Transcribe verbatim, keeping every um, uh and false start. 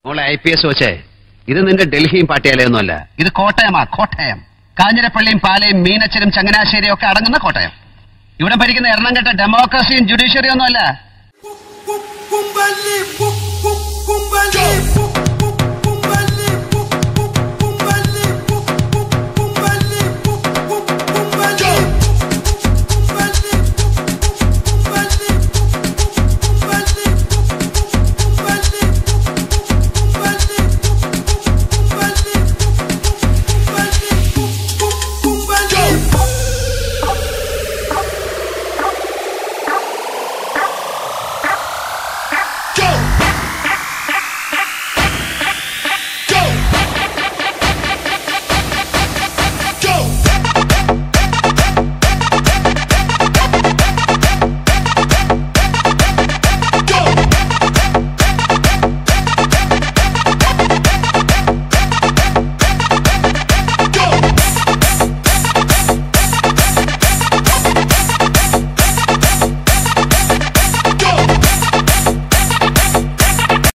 മോളെ I P S വെച്ചേ, ഇത് നിന്റെ ഡൽഹിയും പാട്ടിയാലയൊന്നുമല്ല, ഇത് കോട്ടയമാ. കോട്ടയം, കാഞ്ഞിരപ്പള്ളിയും പാലയും മീനച്ചനും ചങ്ങനാശ്ശേരിയും ഒക്കെ അടങ്ങുന്ന കോട്ടയം. ഇവിടെ ഭരിക്കുന്ന എണ്ണം കെട്ട ഡെമോക്രസിയും ജുഡീഷ്യറിയും ഒന്നുമല്ല.